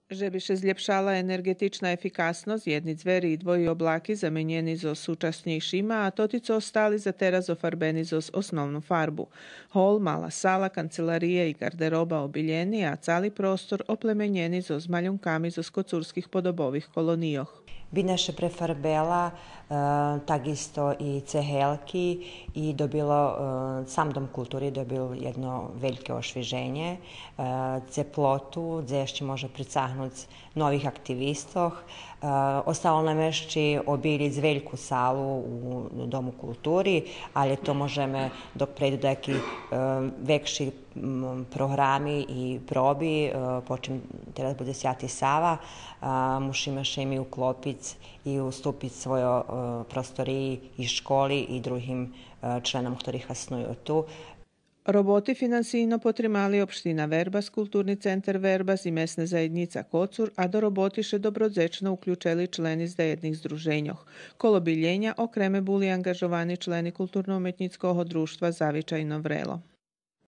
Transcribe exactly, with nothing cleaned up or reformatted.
Żeby się zlepšala energetyczna efikasność, jedni dzweri i dwoji oblaki zamienieni zo sučasnejšima, a totico ostali za teraz ofarbeni zo osnovnu farbu. Hol, mala sala, kancelarije i garderoba obiljeni, a cali prostor oplemenjeni zo zmaljunkami zo skocurskih podobovih kolonijoh. Bineš prefarbela takisto i cehelki i dobilo, sam dom kulturi dobil jedno veliko ošviženje, ceplotu, gdje ještě može pricahnuti novih aktivistov. Ostalo nam ještě obilic veliku salu u Domu kulturi, ali to možeme dok prejdu neki vekši programi i probi, počem teraz bude Sjati Sava, musíme še mi uklopiť i ustúpiť svojo prostoriji i školi i drugim členom, ktorí hasnujú tu. Roboti finansijno potrimali opština Verbas, kulturni centar Verbas i mesna zajednica Kocur, a do roboti še dobrodzečno uključili členi z dejednih združenjoh. Kolo biljenja okreme buli angažovani členi kulturno-umetnickog društva Zavičajno vrelo.